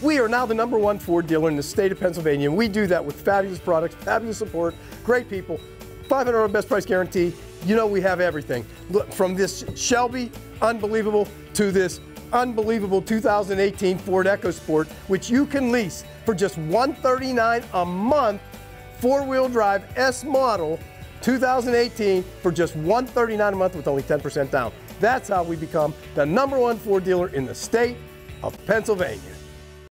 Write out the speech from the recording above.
We are now the #1 Ford dealer in the state of Pennsylvania, and we do that with fabulous products, fabulous support, great people, $500 best price guarantee. You know we have everything. Look, from this Shelby, unbelievable, to this unbelievable 2018 Ford EcoSport, which you can lease for just $139 a month, four-wheel drive S model, 2018 for just $139 a month with only 10% down. That's how we become the #1 Ford dealer in the state of Pennsylvania.